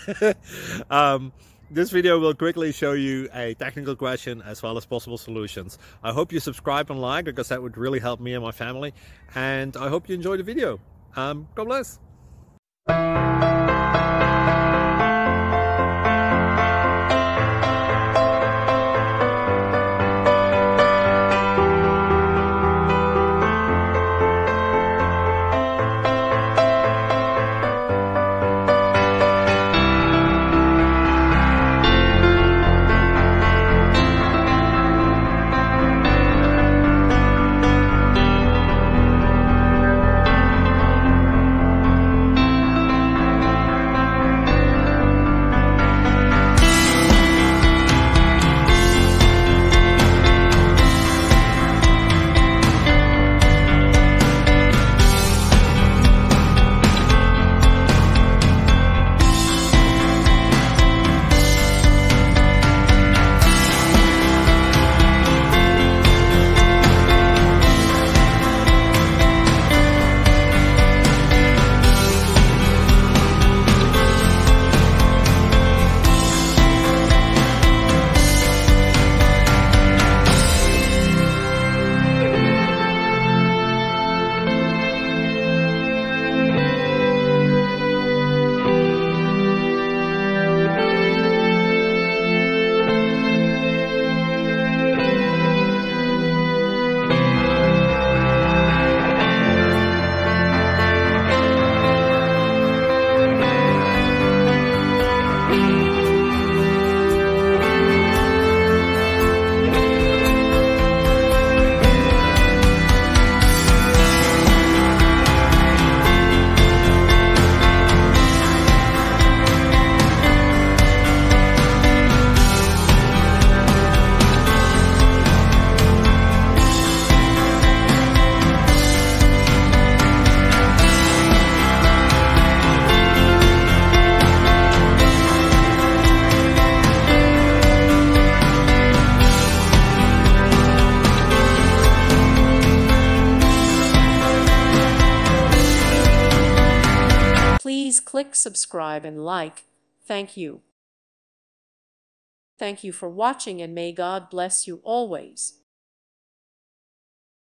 um, this video will quickly show you a technical question as well as possible solutions. I hope you subscribe and like, because that would really help me and my family. And I hope you enjoy the video. God bless. Please click subscribe and like. Thank you. Thank you for watching, and may God bless you always.